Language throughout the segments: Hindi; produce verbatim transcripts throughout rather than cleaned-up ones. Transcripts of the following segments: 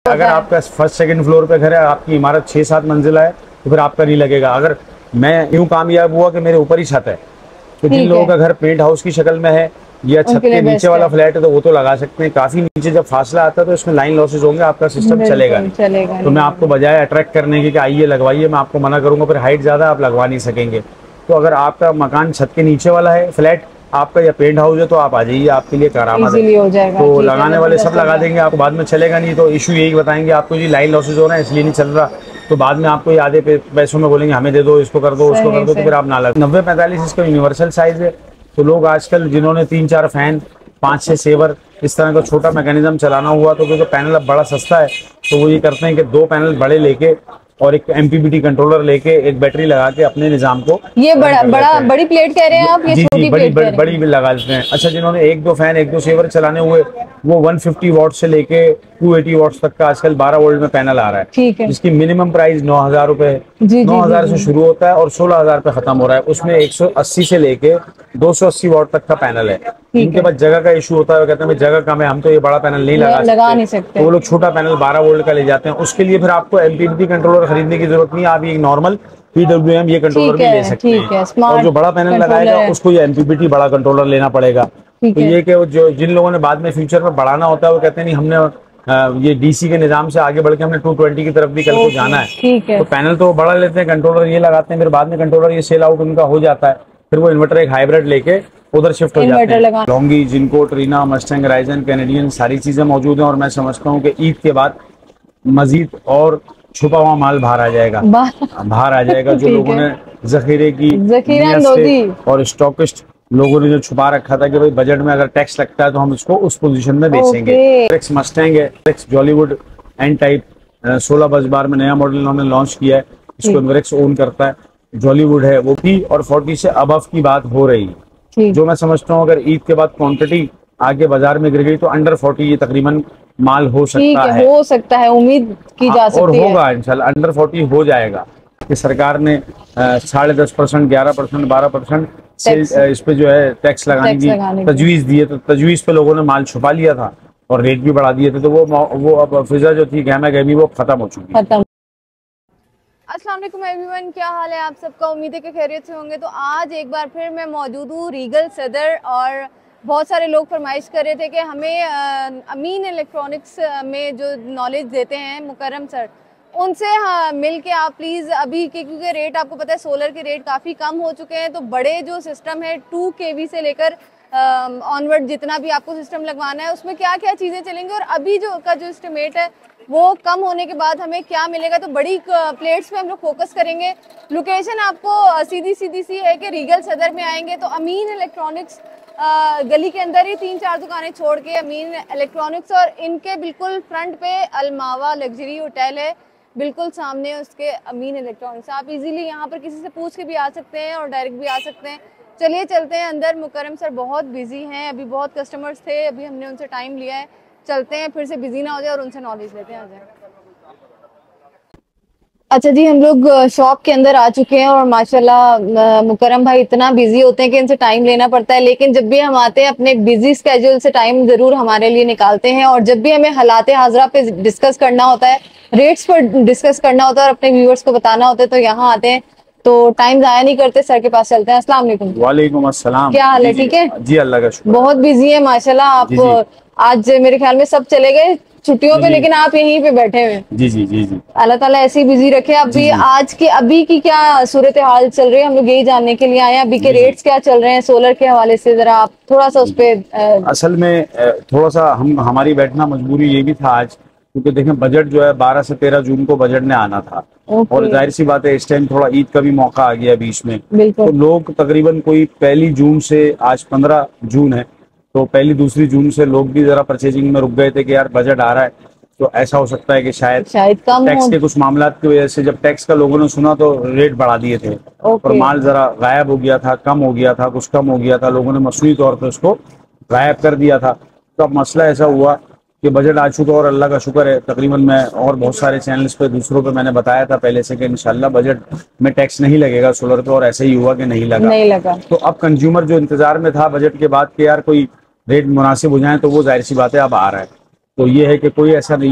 अगर आपका फर्स्ट सेकंड फ्लोर पे घर है, आपकी इमारत छह सात मंजिला है, तो फिर आपका नहीं लगेगा। अगर मैं यूं कामयाब हुआ कि मेरे ऊपर ही छत है, तो जिन लोगों का घर पेंट हाउस की शक्ल में है या छत के नीचे वाला फ्लैट है, तो वो तो लगा सकते हैं। काफी नीचे जब फासला आता है तो इसमें लाइन लॉसेज होंगे, आपका सिस्टम चलेगा नहीं। चलेगा तो मैं आपको बजाय अट्रैक्ट करने की कि आइए लगवाइए, मैं आपको मना करूंगा, फिर हाइट ज्यादा आप लगवा नहीं सकेंगे। तो अगर आपका मकान छत के नीचे वाला है, फ्लैट आपका या पेंट हाउस है, तो आप आ जाइए, आपके लिए करामत है। हो जाएगा। तो लगाने वाले सब लगा देंगे, आपको बाद में चलेगा नहीं तो इशू यही बताएंगे आपको जी लाइन लॉसेज हो रहा है इसलिए नहीं चल रहा, तो बाद में आपको ये आधे पैसों में बोलेंगे हमें दे दो, इसको कर दो, उसको कर दो, तो फिर आप ना लगे। नब्बे पैंतालीस इसका यूनिवर्सल साइज है, तो लोग आजकल जिन्होंने तीन चार फैन, पाँच छः सेवर, इस तरह का छोटा मैकेनिज्म चलाना हुआ, तो क्योंकि पैनल अब बड़ा सस्ता है, तो वो ये करते हैं कि दो पैनल बड़े लेके और एक एमपीपीटी कंट्रोलर लेके एक बैटरी लगा के अपने निजाम को, ये बड़ा बड़ा बड़ी प्लेट कह रहे हैं आप, ये जी, छोटी जी, बड़ी बड़ी, बड़ी भी लगा देते हैं। अच्छा, जिन्होंने एक दो फैन एक दो सेवर चलाने हुए, वो एक सौ पचास वॉट से लेके दो सौ अस्सी वॉट तक का आजकल बारह वोल्ट में पैनल आ रहा है, ठीक है, जिसकी मिनिमम प्राइस नौ हजार रुपए नौ हजार से शुरू होता है और सोलह हजार पे खत्म हो रहा है। उसमें एक सौ अस्सी से लेके दो सौ अस्सी वॉट तक का पैनल है। इनके बाद जगह का इशू होता है, कहते हैं जगह कम है, हम तो ये बड़ा पैनल नहीं लगा लगा नहीं सकते, तो वो लोग छोटा पैनल बारह वोल्ट का ले जाते हैं। उसके लिए फिर आपको एमपीपीटी कंट्रोलर खरीदने की जरूरत नहीं, आप एक नॉर्मल पीडब्ल्यूएम ये कंट्रोलर भी ले सकते हैं, और जो बड़ा पैनल लगाएगा उसको ये एमपीपीटी बड़ा कंट्रोलर लेना पड़ेगा। तो ये कि जो जिन लोगों ने बाद में फ्यूचर में बढ़ाना होता है, वो कहते हैं नहीं हमने ये डीसी के निजाम से आगे बढ़ के हमने दो सौ बीस की तरफ भी कल को जाना है, तो पैनल तो बड़ा लेते हैं, कंट्रोलर ये लगाते हैं, फिर बाद में कंट्रोलर ये सेल आउट उनका हो जाता है, फिर वो इन्वर्टर एक हाइब्रिड लेके उधर शिफ्ट हो जाते हैं। लॉन्गी, जिनको, ट्रीना, मस्टैंग, राइजन, कैनेडियन सारी चीजें मौजूद हैं, और मैं समझता हूँ कि ईद के बाद मजीद और छुपा हुआ माल बाहर आ जाएगा बाहर आ जाएगा जो लोगों ने जखीरे की और स्टॉकिस्ट लोगों ने जो छुपा रखा था कि भाई बजट में अगर टैक्स लगता है तो हम इसको उस पोजीशन में बेचेंगे। एक्स मस्टैंग है, एक्स जॉलीवुड एन टाइप सोलह बस बार में नया मॉडल इन्होंने लॉन्च किया है, इसको एमरेक्स ओन करता है। जॉलीवुड है वो भी, और फोर्टी से अबव की बात हो रही है, जो मैं समझता हूँ अगर ईद के बाद क्वांटिटी आगे बाजार में गिर गई तो अंडर फोर्टी ये तकरीबन माल हो सकता है, हो सकता है, उम्मीद की जा सकती है, और होगा इंशाल्लाह अंडर फोर्टी हो जाएगा। कि सरकार ने साढ़े दस परसेंट ग्यारह परसेंट बारह परसेंट इस पे जो है टैक्स लगाने की तजवीज दी है, तो तजवीज पे लोगों ने माल छुपा लिया था और रेट भी बढ़ा दिए थे, तो वो वो अब फिजा जो थी गहमा गहमी वो खत्म हो चुकी है। अस्सलाम वालेकुम एवरीवन, क्या हाल है आप सबका? उम्मीद है कि खैरियत से होंगे। तो आज एक बार फिर मैं मौजूद हूँ रीगल सदर, और बहुत सारे लोग फरमाइश कर रहे थे कि हमें आ, अमीन इलेक्ट्रॉनिक्स में जो नॉलेज देते हैं मुकर्रम सर, उनसे हाँ मिल के आप प्लीज़ अभी के, क्योंकि रेट आपको पता है सोलर के रेट काफ़ी कम हो चुके हैं, तो बड़े जो सिस्टम है टू केवी से लेकर ऑनवर्ड जितना भी आपको सिस्टम लगवाना है उसमें क्या क्या चीज़ें चलेंगी, और अभी जो का जो एस्टिमेट है वो कम होने के बाद हमें क्या मिलेगा, तो बड़ी प्लेट्स पे हम लोग फोकस करेंगे। लोकेशन आपको सीधी सीधी सी है कि रीगल सदर में आएंगे तो अमीन इलेक्ट्रॉनिक्स गली के अंदर ही तीन चार दुकानें छोड़ के अमीन इलेक्ट्रॉनिक्स, और इनके बिल्कुल फ्रंट पे अलमावा लग्जरी होटल है, बिल्कुल सामने उसके अमीन इलेक्ट्रॉनिक्स। आप इजीली यहाँ पर किसी से पूछ के भी आ सकते हैं और डायरेक्ट भी आ सकते हैं। चलिए चलते हैं अंदर। मुकर्रम सर बहुत बिजी हैं, अभी बहुत कस्टमर्स थे, अभी हमने उनसे टाइम लिया है, चलते हैं फिर से बिजी ना हो जाए और उनसे नॉलेज लेते हैं। आ जाए। अच्छा जी, हम लोग शॉप के अंदर आ चुके हैं, और माशाल्लाह मुकर्रम भाई इतना बिजी होते हैं कि इनसे टाइम लेना पड़ता है, लेकिन जब भी हम आते हैं अपने बिजी स्केड्यूल से टाइम जरूर हमारे लिए निकालते हैं, और जब भी हमें हालात हाजरा पे डिस्कस करना होता है, रेट्स पर डिस्कस करना होता है और अपने व्यूअर्स को बताना होता है, तो यहाँ आते हैं, तो टाइम जाया नहीं करते, सर के पास चलते हैं। अस्सलाम वालेकुम। वालेकुम अस्सलाम। क्या हाल है? ठीक है जी, अल्लाह का शुक्र। बहुत बिजी है माशाल्लाह आप जी जी। आज मेरे ख्याल में सब चले गए छुट्टियों पे, लेकिन आप यहीं पे बैठे हुए। जी जी जी जी अल्लाह ताला ऐसे ही बिजी रखे। अभी आज की अभी की क्या सूरत हाल चल रही है, हम लोग यही जानने के लिए आए हैं, अभी के रेट्स क्या चल रहे हैं सोलर के हवाले से, जरा आप थोड़ा सा उस पे। असल में थोड़ा सा हम हमारी बैठना मजबूरी ये भी था आज, क्योंकि देखें बजट जो है बारह से तेरह जून को बजट ने आना था, और जाहिर सी बात है इस टाइम थोड़ा ईद का भी मौका आ गया बीच में, तो लोग तकरीबन कोई पहली जून से, आज पंद्रह जून है, तो पहली दूसरी जून से लोग भी जरा परचेजिंग में रुक गए थे कि यार बजट आ रहा है, तो ऐसा हो सकता है कि शायद शायद कम टैक्स के कुछ मामलात की वजह से, जब टैक्स का लोगों ने सुना तो रेट बढ़ा दिए थे, और माल जरा गायब हो गया था, कम हो गया था, कुछ कम हो गया था, लोगों ने मसनूई तौर पर उसको गायब कर दिया था। तो अब मसला ऐसा हुआ कि बजट आ चुका, और अल्लाह का शुक्र है तकरीबन मैं और बहुत सारे चैनल्स पे दूसरों पे मैंने बताया था पहले से कि इंशाल्लाह बजट में टैक्स नहीं लगेगा सोलर पे, और ऐसे ही हुआ कि नहीं लगा नहीं लगा तो अब कंज्यूमर जो इंतजार में था बजट के बाद के यार कोई रेट मुनासिब हो जाए, तो वो जाहिर सी बात है अब आ रहा है। तो ये है कि कोई ऐसा नहीं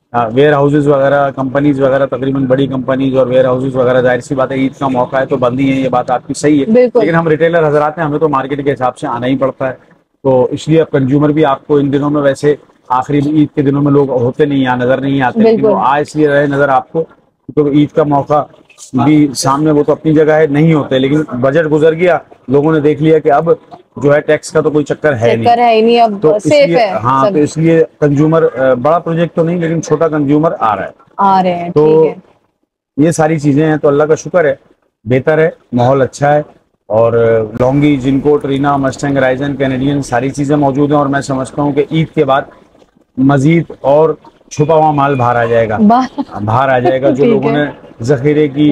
वेयर हाउसेज वगैरह, कंपनीज वगैरह, तकरीबन बड़ी कंपनीज और वेयर हाउसेज वगैरह, जाहिर सी बात है ईद का मौका है तो बंद ही है, ये बात आपकी सही है। लेकिन हम रिटेलर हजरात हैं, हमें तो मार्केट के हिसाब से आना ही पड़ता है, तो इसलिए अब कंज्यूमर भी आपको इन दिनों में, वैसे आखिरी ईद के दिनों में लोग होते नहीं, यहाँ नजर नहीं आते, लेकिन वो आ इसलिए रहे नजर आपको क्योंकि ईद का मौका भी सामने, वो तो अपनी जगह है, नहीं होते, लेकिन बजट गुजर गया, लोगों ने देख लिया कि अब जो है टैक्स का तो कोई चक्कर है नहीं, है ही नहीं, अब तो सेफ है। हाँ, तो इसलिए कंज्यूमर, बड़ा प्रोजेक्ट तो नहीं लेकिन छोटा कंज्यूमर आ रहा है आ रहे हैं। तो ठीक है। ये सारी चीजें हैं, तो अल्लाह का शुक्र है, बेहतर है, माहौल अच्छा है। और लॉन्गी, जिनको, ट्रीना, मस्टैंग, राइजन, कैनेडियन सारी चीजें मौजूद हैं और मैं समझता हूँ कि ईद के बाद मजीद और छुपा हुआ माल बाहर आ जाएगा, बाहर आ जाएगा जो लोगों ने जखीरे की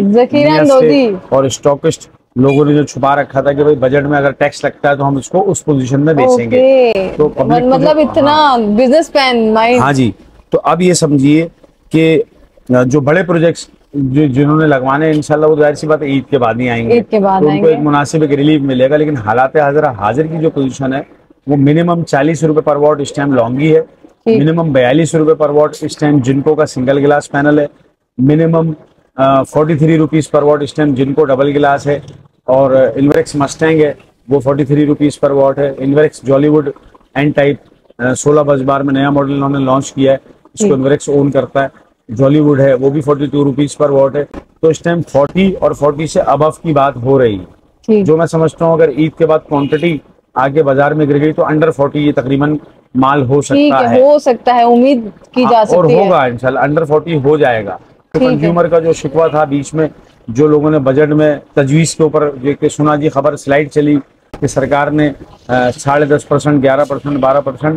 और स्टॉकिस्ट लोगों ने जो छुपा रखा था कि भाई बजट में अगर टैक्स लगता है तो हम इसको उस पोजीशन में बेचेंगे, तो मतलब इतना बिजनेस प्लान माइंड। हाँ जी, तो अब ये समझिए कि जो बड़े प्रोजेक्ट्स जो जिन्होंने लगवाने हैं इंशाल्लाह वो जाहिर सी बात है ईद के बाद ही आएंगे, ईद के बाद तो आएंगे। उनको एक मुनासिब एक रिलीफ मिलेगा। लेकिन हालात हाजिर हाजिर की जो पोजीशन है वो मिनिमम चालीस रुपए पर वॉट इस टाइम लॉन्गी है, मिनिमम बयालीस रुपए पर वॉट इस टाइम जिनको का सिंगल गिलास पैनल है, मिनिमम फोर्टी थ्री रुपीज पर वॉट इस टाइम जिनको डबल गिलास है, और इन्वेक्स मस्टैंग है वो फोर्टी थ्री रुपीज पर वॉट है। इन्वेक्स जॉलीवुड एन टाइप सोलह बस बार में नया मॉडल इन्होंने लॉन्च किया है, इसको इन्वेक्स ओन करता है। जॉलीवुड है वो भी फोर्टी टू रुपीज पर वॉट है, तो इस टाइम फोर्टी और फोर्टी से अबव की बात हो रही है, जो मैं समझता हूँ अगर ईद के बाद क्वांटिटी आगे बाजार में गिर गई तो अंडर फोर्टी ये तकरीबन माल हो सकता है, हो सकता है, उम्मीद की जा सकती और है, होगा इंशाल्लाह अंडर फोर्टी हो जाएगा। तो कंज्यूमर का जो शिकवा था बीच में, जो लोगों ने बजट में तजवीज के ऊपर जो सुना जी, खबर स्लाइड चली कि सरकार ने साढ़े दस परसेंट, ग्यारह परसेंट, बारह परसेंट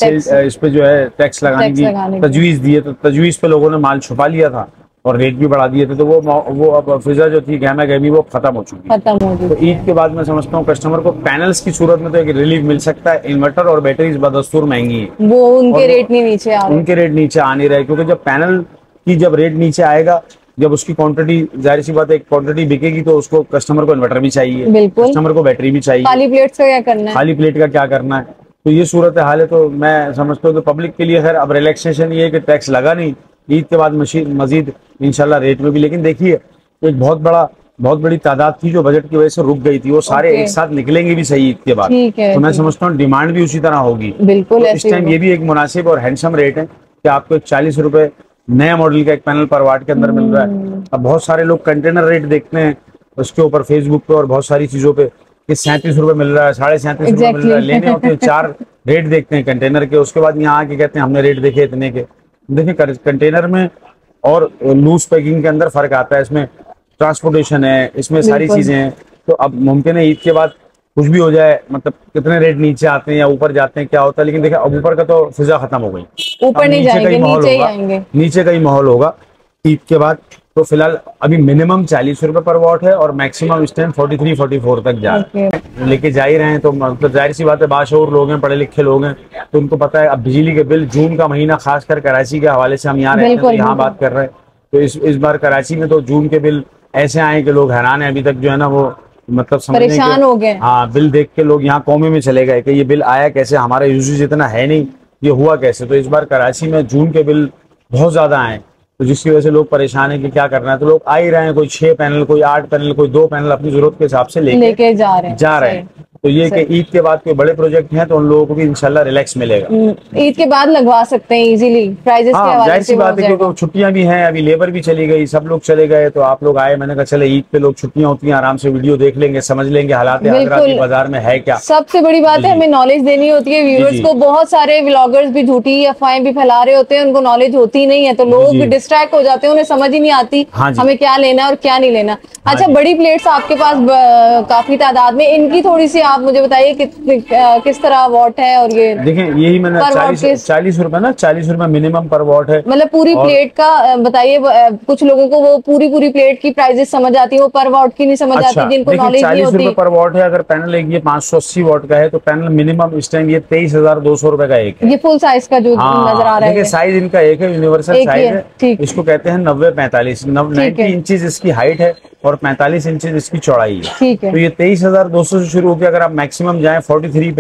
इस पे जो है टैक्स लगाने की तजवीज दी है, तो तजवीज पे लोगों ने माल छुपा लिया था और रेट भी बढ़ा दिए थे, तो वो वो अब फिजा जो थी गहमा गहमी वो खत्म हो चुकी है। तो ईद के बाद मैं समझता हूँ कस्टमर को पैनल्स की सूरत में तो एक रिलीफ मिल सकता है। इन्वर्टर और बैटरीज बदस्तूर महंगी है, वो उनके रेट नहीं नीचे आ रहे, उनके रेट नीचे आ नहीं रहे, क्योंकि जब पैनल की जब रेट नीचे आएगा, जब उसकी क्वांटिटी, जाहिर सी बात है क्वांटिटी बिकेगी तो उसको कस्टमर को इन्वर्टर भी चाहिए, कस्टमर को बैटरी भी चाहिए, खाली प्लेट का क्या करना है, खाली प्लेट का क्या करना है। तो ये सूरत हाल है, तो मैं समझता हूँ कि पब्लिक के लिए खैर अब रिलैक्सेशन ये है कि टैक्स लगा नहीं, ईद के बाद मशीन मजीद इंशाल्लाह रेट में भी। लेकिन देखिए एक बहुत बड़ा बहुत बड़ी तादाद थी जो बजट की वजह से रुक गई थी, वो सारे एक साथ निकलेंगे भी सही ईद के बाद, तो मैं समझता हूँ डिमांड भी उसी तरह होगी। बिल्कुल, तो इस टाइम ये भी एक मुनासिब और हैंडसम रेट है कि आपको एक चालीस रुपए नया मॉडल का एक पैनल पर वाट के अंदर मिल रहा है। अब बहुत सारे लोग कंटेनर रेट देखते हैं उसके ऊपर फेसबुक पे और बहुत सारी चीजों पे कि सैंतीस रुपए मिल रहा है, साढ़े सैंतीस रुपए मिल रहा है, लेने होते हैं चार रेट देखते हैं कंटेनर के, उसके बाद यहाँ आके कहते हैं हमने रेट देखे इतने के। देखिए कंटेनर में और लूज पैकिंग के अंदर फर्क आता है, इसमें ट्रांसपोर्टेशन है, इसमें सारी चीजें हैं। तो अब मुमकिन है ईद के बाद कुछ भी हो जाए, मतलब कितने रेट नीचे आते हैं या ऊपर जाते हैं क्या होता है, लेकिन देखिए अब ऊपर का तो फिजा खत्म हो गई, ऊपर नहीं जाएंगे, नीचे ही आएंगे, नीचे का ही माहौल होगा ईद के बाद। तो फिलहाल अभी मिनिमम चालीस रुपए पर वॉट है और मैक्सिमम इस time forty three forty four तक जा okay. लेके जा ही रहे हैं, तो मतलब जाहिर सी बात है बाशऊर लोग हैं, पढ़े लिखे लोग हैं, तो उनको पता है अब बिजली के बिल जून का महीना खासकर कराची के हवाले से हम यहाँ रहते हैं तो यहाँ बात कर रहे हैं, तो इस इस बार कराची में तो जून के बिल ऐसे आए कि लोग हैरान है, अभी तक जो है ना वो मतलब परेशान हो गए। हाँ, बिल देख के लोग यहाँ कौमे में चले गए कि ये बिल आया कैसे, हमारा यूजेज इतना है नहीं, ये हुआ कैसे। तो इस बार कराची में जून के बिल बहुत ज्यादा आए, तो जिसकी वजह से लोग परेशान है कि क्या करना है। तो लोग आ ही रहे हैं, कोई छह पैनल, कोई आठ पैनल, कोई दो पैनल अपनी जरूरत के हिसाब से लेके लेके जा रहे हैं जा रहे हैं। तो ये कि ईद के बाद कोई बड़े प्रोजेक्ट हैं तो उन लोगों को भी इंशाल्लाह रिलैक्स मिलेगा, ईद के बाद लगवा सकते हैं इजीली, प्राइजेस के हवाले से। जाहिर सी बात है क्योंकि छुट्टियां भी हैं, अभी लेबर भी चली गई, सब लोग चले गए, तो आप लोग आए, मैंने कहा चले ईद पे लोग छुट्टियां होती हैं, आराम से वीडियो देख लेंगे, समझ लेंगे हालात बाजार में है क्या। सबसे बड़ी बात है हमें नॉलेज देनी होती है व्यूअर्स को। बहुत सारे व्लॉगर्स भी झूठी अफवाहें भी फैला रहे होते हैं, उनको नॉलेज होती नहीं है, तो लोग डिस्ट्रैक्ट हो जाते हैं, उन्हें समझ ही नहीं आती हमें क्या लेना है और क्या नहीं लेना। अच्छा, बड़ी प्लेट्स आपके पास काफी तादाद में, इनकी थोड़ी सी आप मुझे बताइए किस तरह वॉट है। और ये देखें यही मैंने चालीस चालीस रुपए ना चालीस रुपए मिनिमम पर वॉट है, मतलब पूरी प्लेट का बताइए। कुछ लोगों को वो पूरी पूरी प्लेट की प्राइजेस समझ आती है, वो पर वॉट की नहीं समझ अच्छा, आती, जिनको नॉलेज नहीं होती। चालीस रुपए पर वॉट है, अगर पैनल एक ये पाँच सौ अस्सी वॉट का है तो पैनल मिनिमम इस टाइम ये तेईस हजार दो सौ रुपए का एक है। ये फुल साइज का जो हाँ, नजर आ रहा है, साइज इनका एक है, यूनिवर्सल साइज है, इसको कहते हैं नब्बे पैंतालीस, नाइन्टी इंचेस इसकी हाइट है और पैंतालीस इंचेस इसकी चौड़ाई है। तो ये तेईस हजार दो सौ से शुरू होकर अगर आप मैक्सिमम जाए फोर्टी थ्री पे,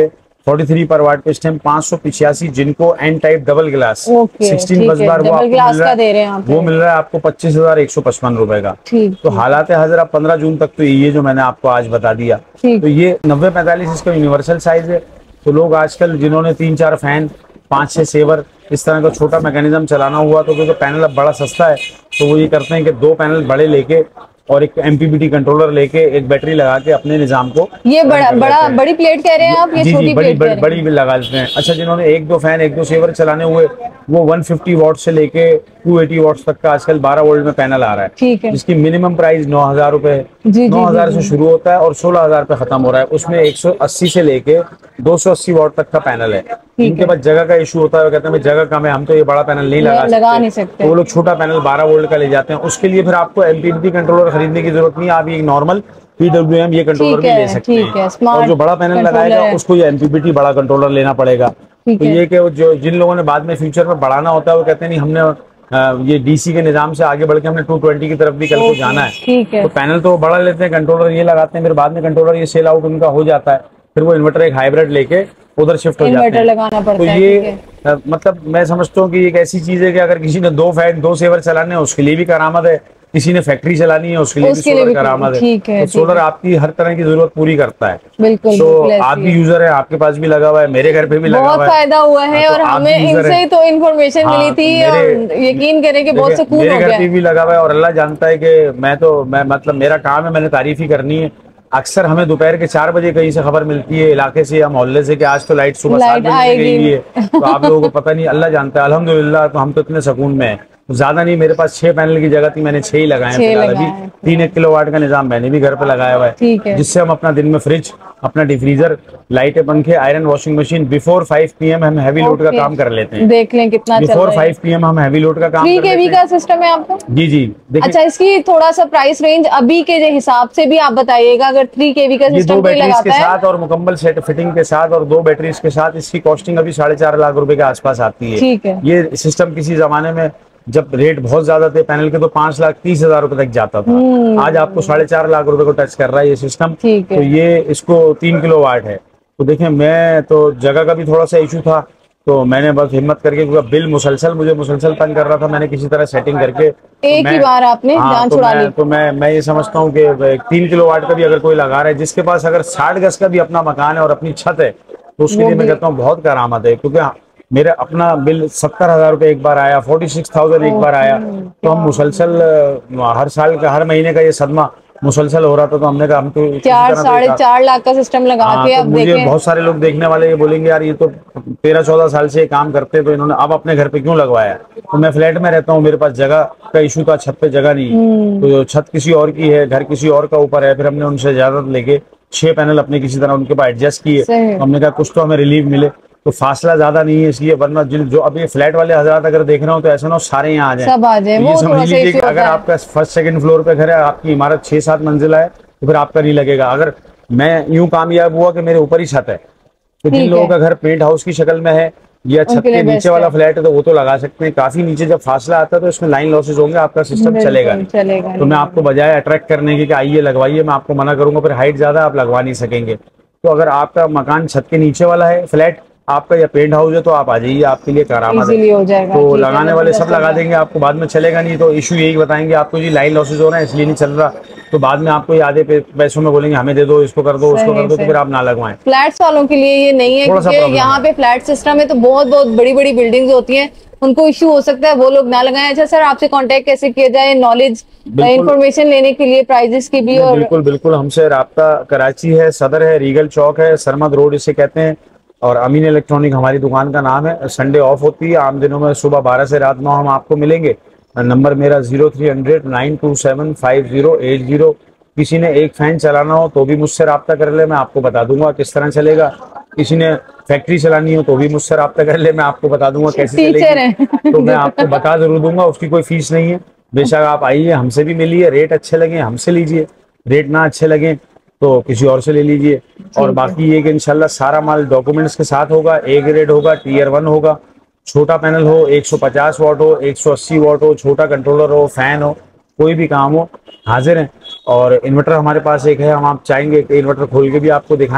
तैंतालीस पर वाट पे इस टाइम पाँच सौ पिचासी, जिनको N type double glass okay, सोलह बस बार वो आपको ग्लास मिल रहा का दे रहे हैं है, यहाँ पे। वो मिल रहा है आपको पच्चीस हजार एक सौ पचपन रुपए का। तो हालात है हजर, पंद्रह जून तक तो ये जो मैंने आपको आज बता दिया, तो ये नब्बे पैंतालीस इसका यूनिवर्सल साइज है। तो लोग आजकल जिन्होंने तीन चार फैन, पाँच छह सेवर, इस तरह का छोटा मैकेनिज्म चलाना हुआ, तो क्योंकि पैनल अब बड़ा सस्ता है, तो वो ये करते हैं कि दो पैनल बड़े लेके और एक एमपीपीटी कंट्रोलर लेके एक बैटरी लगा के अपने निजाम को, ये बड़ा बड़ा बड़ी प्लेट कह रहे हैं आप, ये जी छोटी जी बड़ी प्लेट बड़ी भी लगा देते हैं। अच्छा, जिन्होंने एक दो फैन, एक दो सेवर चलाने हुए, वो एक सौ पचास वॉट से लेके दो सौ अस्सी वॉट तक का आजकल बारह वोल्ट में पैनल आ रहा है, ठीक है, जिसकी मिनिमम प्राइस नौ हजार रुपए है। नौ हजार से शुरू होता है और सोलह हजार पे खत्म हो रहा है। उसमें एक सौ अस्सी से लेके दो सौ अस्सी वॉट तक का पैनल है। इनके बाद जगह का इशू होता है, कहते हैं जगह कम है, हम तो ये बड़ा पैनल नहीं लगा लगा सकते, नहीं सकते। तो वो लोग छोटा पैनल बारह वोल्ट का ले जाते हैं। उसके लिए फिर आपको एमपीपीटी कंट्रोलर खरीदने की जरूरत नहीं है, आप ये नॉर्मल पीडब्ल्यूएम ये कंट्रोलर भी ले सकते हैं। और जो बड़ा पैनल लगाएगा उसको ये एमपीपीटी बड़ा कंट्रोलर लेना पड़ेगा। तो ये कि जो जिन लोगों ने बाद में फ्यूचर में बढ़ाना होता है, वो कहते हैं नहीं हमने ये डीसी के निजाम से आगे बढ़ के हमने दो सौ बीस की तरफ भी कल को जाना है, तो पैनल तो बड़ा लेते हैं, कंट्रोलर ये लगाते हैं, फिर बाद में कंट्रोलर ये सेल आउट उनका हो जाता है, फिर वो इन्वर्टर एक हाइब्रिड लेके उधर शिफ्ट हो जाते हैं। लगाना पड़ता तो ये आ, मतलब मैं समझता हूँ कि एक ऐसी चीज है कि अगर किसी ने दो फैन दो सेवर चलाने हैं उसके लिए भी करामत है, किसी ने फैक्ट्री चलानी है उसके लिए भी सोलर करामत है। ठीक है, तो सोलर आपकी हर तरह की जरूरत पूरी करता है। बिल्कुल, तो आप भी यूजर है, आपके पास भी लगा हुआ है, मेरे घर पे भी लगा हुआ है, बहुत फायदा हुआ है। और हमें इनसे तो इन्फॉर्मेशन मिली थी और यकीन करें कि बहुत सुकून हो गया। मेरे घर पे भी लगा हुआ है और अल्लाह जानता है कि मैं तो मैं मतलब मेरा काम है, मैंने तारीफ ही करनी है। अक्सर हमें दोपहर के चार बजे कहीं से खबर मिलती है इलाके से या मोहल्ले से कि आज तो लाइट सुबह सात बजे गई हुई है, तो आप लोगों को पता नहीं, अल्लाह जानता है। अल्हम्दुलिल्लाह, तो हम तो इतने सुकून में हैं। ज्यादा नहीं, मेरे पास छह पैनल की जगह थी, मैंने छह ही लगाए हैं अभी। तीन एक किलो वाट का निजाम मैंने भी घर पे लगाया हुआ है, जिससे हम अपना दिन में फ्रिज, अपना डिफ्रीजर, लाइटें, पंखे, iron, washing machine before five P M हम हैवी लोड का काम कर लेते हैं। देख लें कितना बिफोर फाइव पी एम हम हैवी लोड का काम थ्री केवी का सिस्टम है आपका? जी जी। अच्छा, इसकी थोड़ा सा प्राइस रेंज अभी के हिसाब से भी आप बताइएगा, अगर थ्री केवी का सिस्टम दो बैटरीज के साथ और मुकम्मल सेट फिटिंग के साथ और दो बैटरीज के साथ इसकी कॉस्टिंग अभी साढ़े चार लाख रुपए के आसपास आती है। ठीक है। ये सिस्टम किसी जमाने में जब रेट बहुत ज्यादा थे पैनल के, तो पांच लाख तीस हजार रुपए तक जाता था, आज आपको साढ़े चार लाख रुपए को टच कर रहा है ये सिस्टम। तो ये इसको तीन किलो वाट है। तो देखें, मैं तो जगह का भी थोड़ा सा इशू था, तो मैंने बस हिम्मत करके, क्योंकि बिल मुसलसल मुझे मुसलसल तंग कर रहा था, मैंने किसी तरह सेटिंग करके एक ही बार आपने जान छुड़ा ली। तो मैं मैं ये समझता हूँ कि तीन किलो वाट का भी अगर कोई लगा रहा है, जिसके पास अगर साठ गज का भी अपना मकान है और अपनी छत है, तो उसके लिए मैं कहता हूँ बहुत करामत है। क्योंकि मेरा अपना बिल सत्तर हजार रुपए एक बार आया, फोर्टी सिक्स थाउजेंड एक बार आया, तो हम मुसलसल हर साल का, हर महीने का ये सदमा मुसलसल हो रहा था। तो हमने कहा हम तो चार साढ़े चार लाख का सिस्टम लगा के अब मुझे बहुत सारे लोग देखने वाले ये बोलेंगे यार ये तो तेरह चौदह साल से काम करते, तो इन्होंने अब अपने घर पे क्यों लगवाया। तो मैं फ्लैट में रहता हूँ, मेरे पास जगह का इशू था, छत पे जगह नहीं, तो छत किसी और की है, घर किसी और का ऊपर है, फिर हमने उनसे इजाजत लेके छह पैनल अपने किसी तरह उनके पास एडजस्ट किए। हमने कहा कुछ तो हमें रिलीफ मिले, तो फासला ज्यादा नहीं है इसलिए, वरना जिन जो अभी फ्लैट वाले हजरात अगर देख रहे हो तो ऐसा ना सारे यहाँ आ जाए, सब आ जाए। तो ये समझ लीजिए कि अगर आपका फर्स्ट सेकंड फ्लोर पे घर है, आपकी इमारत छह सात मंजिला है, तो फिर आपका नहीं लगेगा। अगर मैं यूं कामयाब हुआ कि मेरे ऊपर ही छत है, तो जिन लोगों का घर पेंट हाउस की शक्ल में है या छत के नीचे वाला फ्लैट है, तो वो तो लगा सकते हैं। काफी नीचे जब फासला आता है तो इसमें लाइन लॉसेज होंगे, आपका सिस्टम चलेगा नहीं। तो मैं आपको बजाय अट्रैक्ट करने की कि आइए लगवाइए, मैं आपको मना करूंगा, फिर हाइट ज्यादा आप लगवा नहीं सकेंगे। तो अगर आपका मकान छत के नीचे वाला है, फ्लैट आपका या पेंट हाउस है, तो आप आ जाइए, आपके लिए करामत है, हो जाएगा। तो लगाने वाले सब लगा देंगे, आपको बाद में चलेगा नहीं तो इशू यही बताएंगे आपको, जी लाइन लॉसेज हो रहा है इसलिए नहीं चल रहा, तो बाद में आपको आधे पैसों में बोलेंगे हमें दे दो, इसको कर दो, उसको कर दो, तो फिर आप ना लगवाएं। फ्लैट्स वालों के लिए ये नहीं है, क्योंकि यहाँ पे फ्लैट सिस्टम है, तो बहुत बहुत बड़ी बड़ी बिल्डिंग्स होती हैं, उनको इश्यू हो सकता है, वो लोग ना लगाएं। अच्छा सर, आपसे कांटेक्ट कैसे किया जाए नॉलेज इंफॉर्मेशन लेने के लिए, प्राइजेस की भी? और बिल्कुल बिल्कुल, हमसे राब्ता कराची है, सदर है, रीगल चौक है, सरमद रोड इसे कहते हैं, और अमीन इलेक्ट्रॉनिक हमारी दुकान का नाम है। संडे ऑफ होती है, आम दिनों में सुबह बारह से रात नौ हम आपको मिलेंगे। नंबर मेरा zero three hundred nine two seven five zero eight zero. किसी ने एक फैन चलाना हो तो भी मुझसे राब्ता कर ले, मैं आपको बता दूंगा किस तरह चलेगा। किसी ने फैक्ट्री चलानी हो तो भी मुझसे राब्ता कर ले, मैं आपको बता दूंगा कैसे चलेगी, तो मैं आपको बता जरूर दूंगा, उसकी कोई फीस नहीं है। बेशक आप आइए, हमसे भी मिलिए, रेट अच्छे लगे हमसे लीजिए, रेट ना अच्छे लगे तो किसी और से ले लीजिए। और बाकी ये कि इंशाल्लाह सारा माल डॉक्यूमेंट्स के साथ होगा, ए ग्रेड होगा, टीयर वन होगा, छोटा पैनल हो, एक सौ पचास वाट हो, एक सौ अस्सी वाट हो, छोटा कंट्रोलर हो, फैन हो, कोई भी काम हो, हाजिर हैं। और इन्वर्टर हमारे पास एक है, हम आप चाहेंगे कि इन्वर्टर खोल के भी आपको दिखाएं,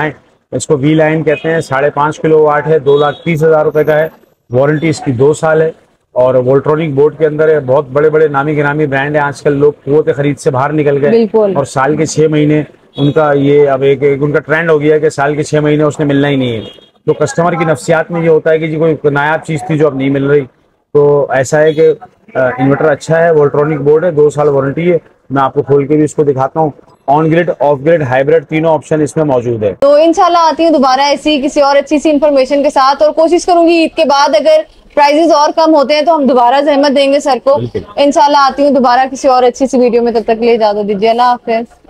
इसको वी लाइन कहते हैं, साढ़े पाँच किलो वाट है, दो लाख तीस हजार रुपए का है। वारंटी इसकी दो साल है और वोल्ट्रॉनिक बोर्ड के अंदर है। बहुत बड़े बड़े नामी गिरामी ब्रांड है, आजकल लोग कुओं खरीद से बाहर निकल गए और साल के छह महीने उनका ये अब एक, एक उनका ट्रेंड हो गया है कि साल के छह महीने उसने मिलना ही नहीं है। तो कस्टमर की नफ्सियात में ये होता है कि जी कोई नायाब चीज थी जो अब नहीं मिल रही। तो ऐसा है कि इन्वर्टर अच्छा है, वोल्ट्रॉनिक बोर्ड है, दो साल वारंटी है। मैं आपको खोल के भी इसको दिखाता हूँ। On grid, off grid, hybrid तीनों ऑप्शन इसमें मौजूद है। तो इंशाल्लाह आती हूँ दोबारा ऐसी किसी और अच्छी सी इन्फॉर्मेशन के साथ, और कोशिश करूंगी ईद के बाद अगर प्राइजेस और कम होते हैं तो हम दोबारा जहमत देंगे सर को। इंशाल्लाह आती हूँ दोबारा किसी और अच्छी सी वीडियो में, तब तक ले इजाजत दीजिए। अल्लाह हाफिज।